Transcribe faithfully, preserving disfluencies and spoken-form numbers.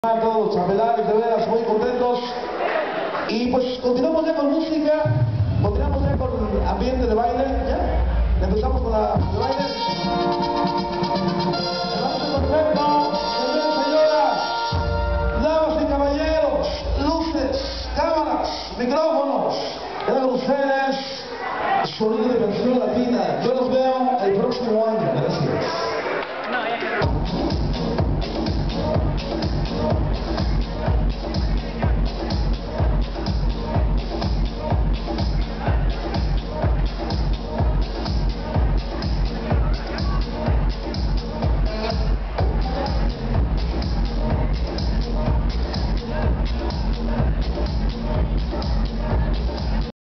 A todos los chambelanes, de veras, muy contentos. Y pues continuamos ya con música, continuamos ya con ambiente de baile, ¿ya? Empezamos con la de baile. El avance perfecto, señores, señoras, damas y caballeros, luces, cámaras, micrófonos, eran ustedes, sonido de canción latina. Yo los veo el próximo año, gracias.